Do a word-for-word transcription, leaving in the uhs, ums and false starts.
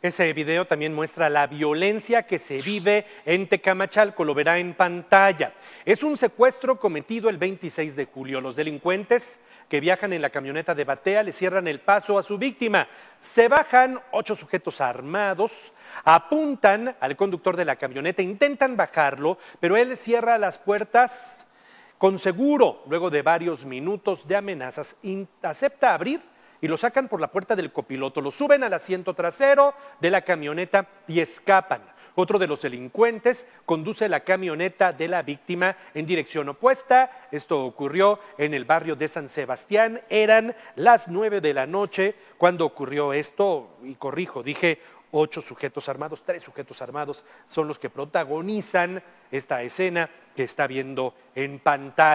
Ese video también muestra la violencia que se vive en Tecamachalco, lo verá en pantalla. Es un secuestro cometido el veintiséis de julio. Los delincuentes que viajan en la camioneta de Batea le cierran el paso a su víctima. Se bajan ocho sujetos armados, apuntan al conductor de la camioneta, intentan bajarlo, pero él cierra las puertas con seguro. Luego de varios minutos de amenazas, acepta abrir y lo sacan por la puerta del copiloto, lo suben al asiento trasero de la camioneta y escapan. Otro de los delincuentes conduce la camioneta de la víctima en dirección opuesta. Esto ocurrió en el barrio de San Sebastián. Eran las nueve de la noche cuando ocurrió esto, y corrijo, dije ocho sujetos armados, tres sujetos armados son los que protagonizan esta escena que está viendo en pantalla.